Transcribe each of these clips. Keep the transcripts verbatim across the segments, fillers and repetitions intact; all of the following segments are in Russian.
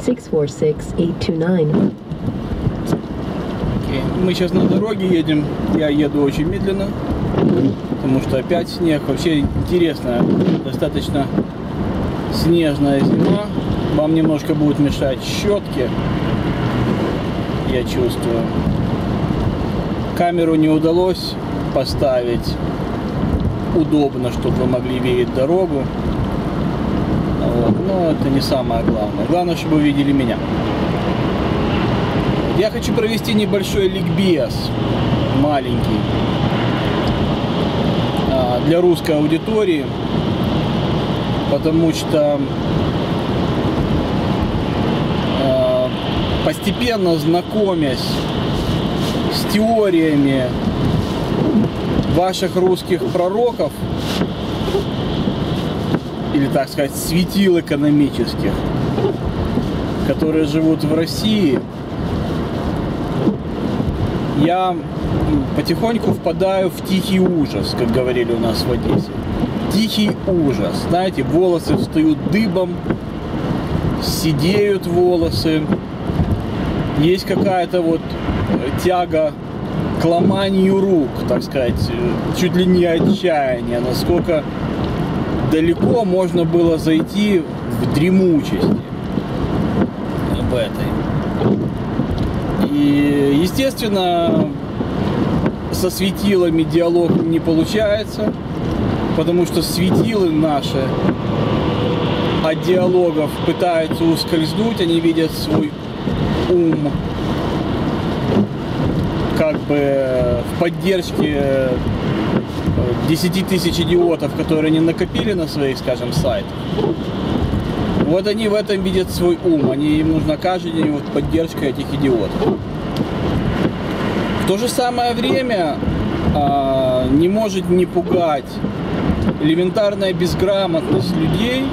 six four six, eight two nine. Okay. Мы сейчас на дороге едем. Я еду очень медленно, потому что опять снег. Вообще интересная, достаточно снежная зима. Вам немножко будут мешать щетки, я чувствую. Камеру не удалось поставить удобно, чтобы вы могли видеть дорогу. Вот. Но это не самое главное. Главное, чтобы вы видели меня. Я хочу провести небольшой ликбез, маленький, для русской аудитории, потому что постепенно знакомясь с теориями ваших русских пророков, или, так сказать, светил экономических, которые живут в России, я потихоньку впадаю в тихий ужас, как говорили у нас в Одессе. Тихий ужас. Знаете, волосы встают дыбом, сидеют волосы. Есть какая-то вот тяга к ломанию рук, так сказать, чуть ли не отчаяние, насколько далеко можно было зайти в дремучесть в этой. И, естественно, со светилами диалог не получается, потому что светилы наши от диалогов пытаются ускользнуть, они видят свой ум как бы в поддержке десяти тысяч идиотов, которые они накопили на своих, скажем, сайтах. Вот они в этом видят свой ум, они, им нужна каждый день вот поддержка этих идиотов. В то же самое время а, не может не пугать элементарная безграмотность людей,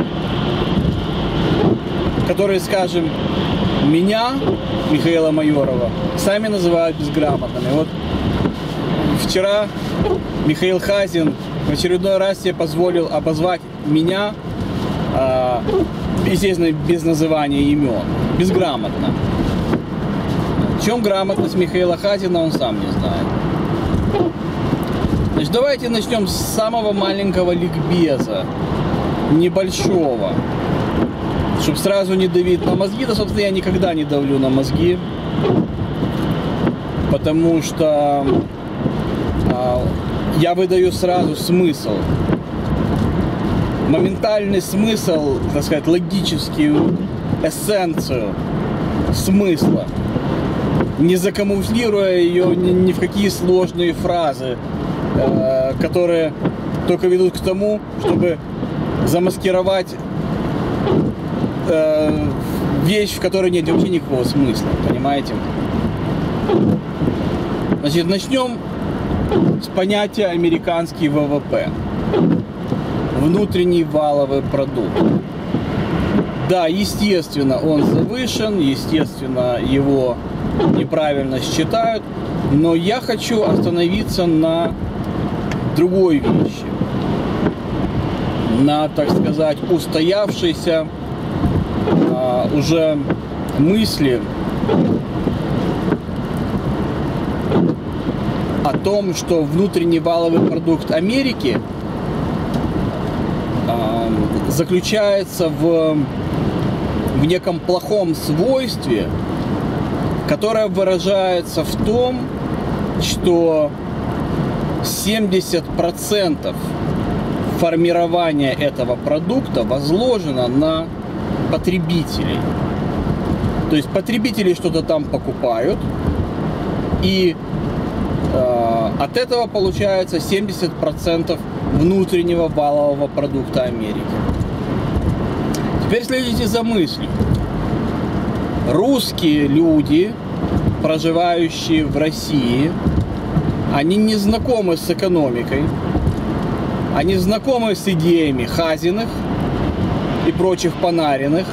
которые, скажем, меня, Михаила Майорова, сами называют безграмотными. Вот вчера Михаил Хазин в очередной раз себе позволил обозвать меня, э, естественно, без называния имен, безграмотно. В чем грамотность Михаила Хазина, он сам не знает. Значит, давайте начнем с самого маленького ликбеза, небольшого. Чтобы сразу не давить на мозги, да, собственно, я никогда не давлю на мозги, потому что а, я выдаю сразу смысл, моментальный смысл, так сказать, логическую эссенцию смысла, не закамуфлируя ее ни, ни в какие сложные фразы, э, которые только ведут к тому, чтобы замаскировать вещь, в которой нет вообще никакого смысла, понимаете? Значит, начнем с понятия американский вэ вэ пэ. Внутренний валовый продукт. Да, естественно, он завышен, естественно, его неправильно считают, но я хочу остановиться на другой вещи. На, так сказать, устоявшейся уже мысли о том, что внутренний валовый продукт Америки э, заключается в, в неком плохом свойстве, которое выражается в том, что семьдесят процентов формирования этого продукта возложено на потребителей. То есть потребители что-то там покупают, и э, от этого получается семьдесят процентов внутреннего валового продукта Америки. Теперь следите за мыслью. Русские люди, проживающие в России, они не знакомы с экономикой, они знакомы с идеями Хазиных и прочих Панариных.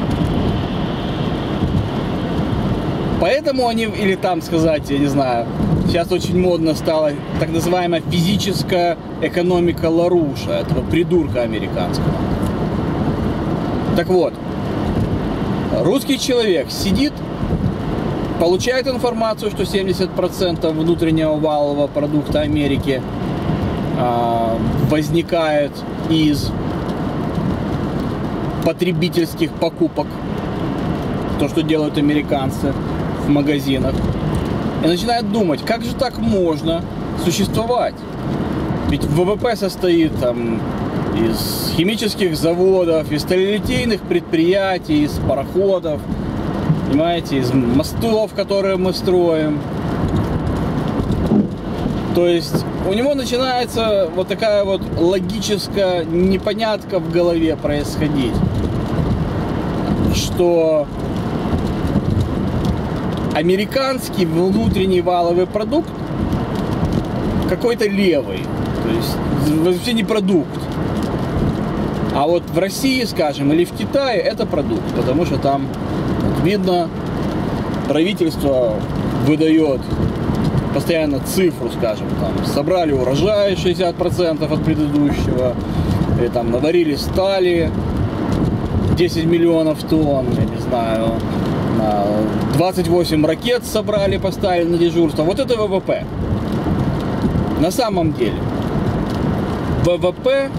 Поэтому они, или там сказать, я не знаю, сейчас очень модно стала так называемая физическая экономика Ларуша, этого придурка американского. Так вот, Русский человек сидит, получает информацию, что семьдесят процентов внутреннего валового продукта Америки а, возникает из потребительских покупок, то, что делают американцы в магазинах, и начинает думать, как же так можно существовать? Ведь ВВП состоит там из химических заводов, из сталелитейных предприятий, из пароходов, понимаете, из мостов, которые мы строим. То есть у него начинается вот такая вот логическая непонятка в голове происходить, что американский внутренний валовый продукт какой-то левый, то есть вообще не продукт. А вот в России, скажем, или в Китае это продукт, потому что там видно, правительство выдает постоянно цифру, скажем, там собрали урожай шестьдесят процентов от предыдущего, или там наварили стали десять миллионов тонн, я не знаю, двадцать восемь ракет собрали, поставили на дежурство. Вот это ВВП. На самом деле ВВП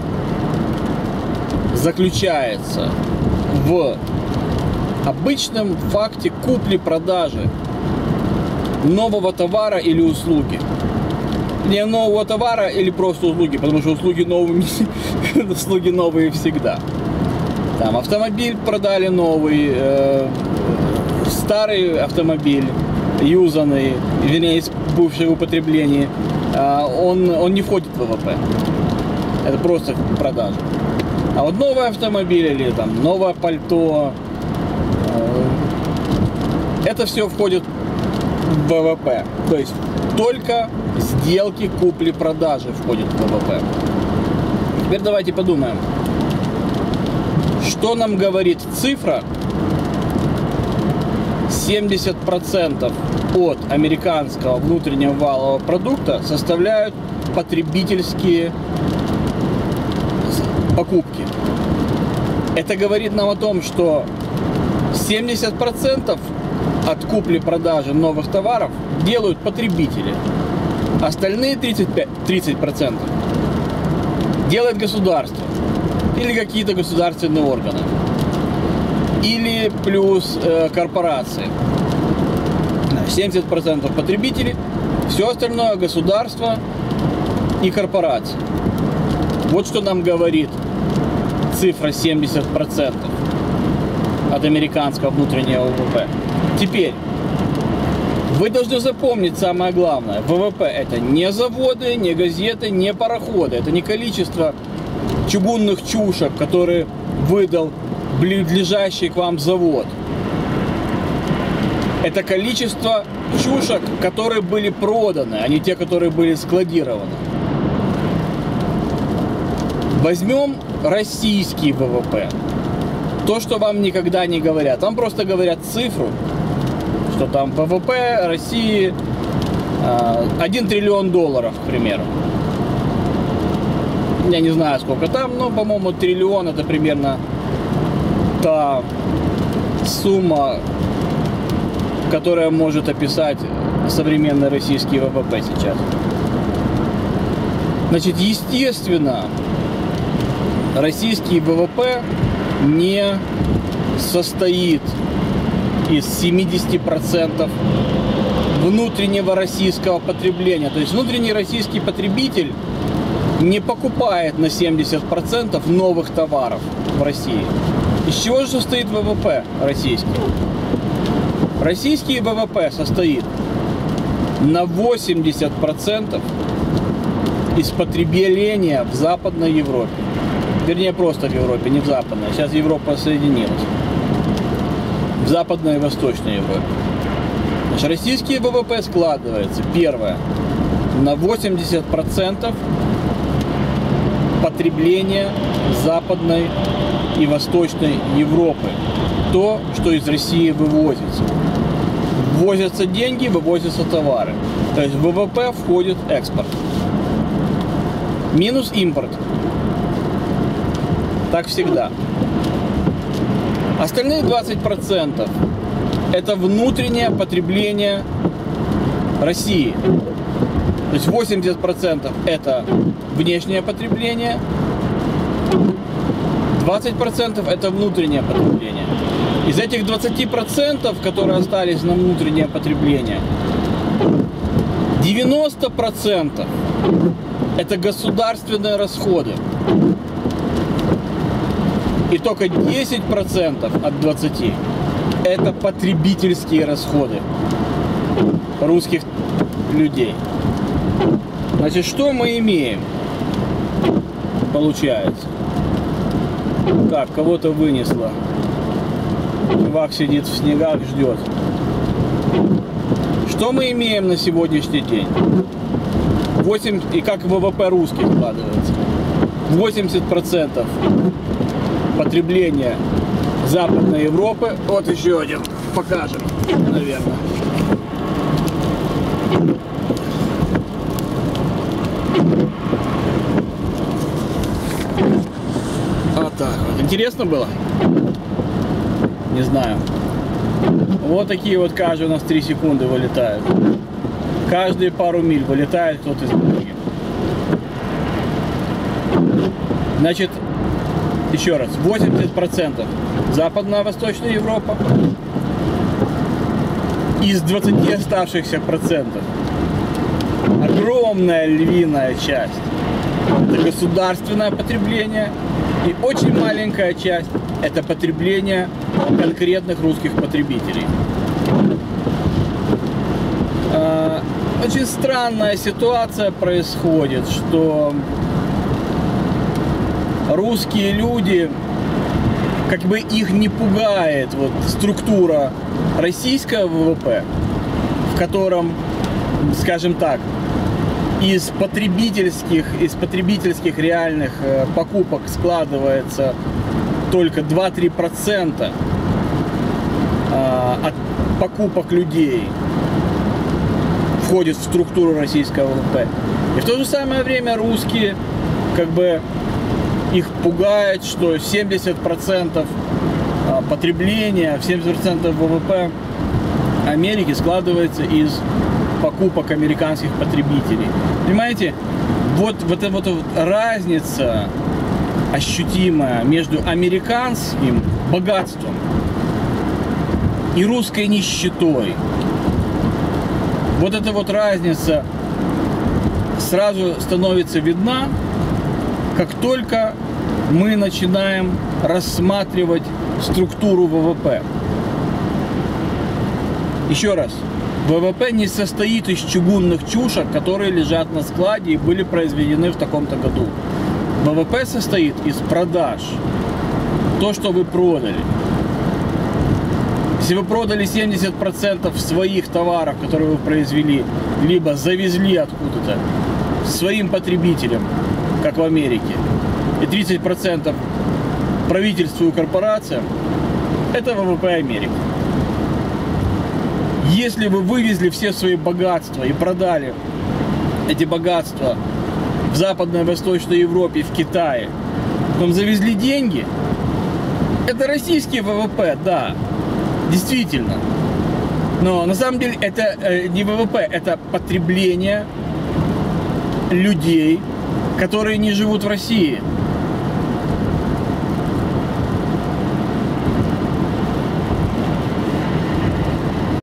заключается в обычном факте купли-продажи нового товара или услуги. Не нового товара или просто услуги, потому что услуги новыми, услуги новые всегда. Там автомобиль продали новый, э, старый автомобиль, юзанный, вернее, бывший в употреблении, э, он, он не входит в ВВП. Это просто продажа. А вот новый автомобиль или там новое пальто, э, это все входит в ВВП. То есть только сделки купли-продажи входят в ВВП. Теперь давайте подумаем, что нам говорит цифра семьдесят процентов от американского внутреннего валового продукта составляют потребительские покупки. Это говорит нам о том, что семьдесят процентов от купли-продажи новых товаров делают потребители. Остальные тридцать процентов делает государство или какие-то государственные органы. Или плюс э, корпорации. семьдесят процентов потребителей, все остальное государство и корпорации. Вот что нам говорит цифра семьдесят процентов от американского внутреннего ВВП. Теперь, вы должны запомнить самое главное. ВВП это не заводы, не газеты, не пароходы. Это не количество чугунных чушек, которые выдал близлежащий к вам завод. Это количество чушек, которые были проданы, а не те, которые были складированы. Возьмем российский ВВП. То, что вам никогда не говорят. Вам просто говорят цифру, что там ВВП России один триллион долларов, к примеру. Я не знаю, сколько там, но, по-моему, триллион это примерно та сумма, которая может описать современный российский ВВП сейчас. Значит, естественно, российский ВВП не состоит из семидесяти процентов внутреннего российского потребления. То есть внутренний российский потребитель не покупает на семьдесят процентов новых товаров в России. Из чего же состоит ВВП российский? Российский ВВП состоит на восемьдесят процентов из потребления в Западной Европе. Вернее, просто в Европе, не в Западной. Сейчас Европа соединилась. В Западной и Восточной Европе. Значит, российский ВВП складывается, первое, на восемьдесят процентов потребления Западной и Восточной Европы. То, что из России вывозится. Ввозятся деньги, вывозятся товары. То есть в ВВП входит экспорт. Минус импорт. Так всегда. Остальные двадцать процентов это внутреннее потребление России. То есть восемьдесят процентов это внешнее потребление, двадцать процентов это внутреннее потребление. Из этих двадцати процентов, которые остались на внутреннее потребление, девяносто процентов это государственные расходы. И только десять процентов от двадцати это потребительские расходы русских людей. Значит, что мы имеем? Получается. Так, кого-то вынесло. Чувак сидит в снегах, ждет. Что мы имеем на сегодняшний день? восемь, и как ВВП русских складывается? восемьдесят процентов потребления Западной Европы. Вот еще один. Покажем, наверное. Вот так вот. Интересно было? Не знаю. Вот такие вот каждые у нас три секунды вылетают. Каждые пару миль вылетает кто-то из дороги. Значит, еще раз, восемьдесят процентов Западная Восточная Европа. Из двадцати оставшихся процентов огромная львиная часть это государственное потребление. И очень маленькая часть это потребление конкретных русских потребителей. Очень странная ситуация происходит, что русские люди, как бы их не пугает вот структура российского ВВП, в котором, скажем так, из потребительских, из потребительских реальных покупок складывается только два-три процента от покупок людей входит в структуру российского ВВП. И в то же самое время русские, как бы, их пугает, что семьдесят процентов потребления, семьдесят процентов ВВП Америки складывается из покупок американских потребителей. Понимаете, вот, вот эта вот разница ощутимая между американским богатством и русской нищетой. Вот эта вот разница сразу становится видна, как только мы начинаем рассматривать структуру ВВП. Еще раз, ВВП не состоит из чугунных чушек, которые лежат на складе и были произведены в таком-то году. ВВП состоит из продаж. То, что вы продали. Если вы продали семьдесят процентов своих товаров, которые вы произвели, либо завезли откуда-то своим потребителям, как в Америке, и тридцать процентов правительству и корпорациям, это ВВП Америки. Если вы вывезли все свои богатства и продали эти богатства в Западной и Восточной Европе, в Китае, потом завезли деньги, это российский ВВП, да, действительно. Но на самом деле это не ВВП, это потребление людей, которые не живут в России.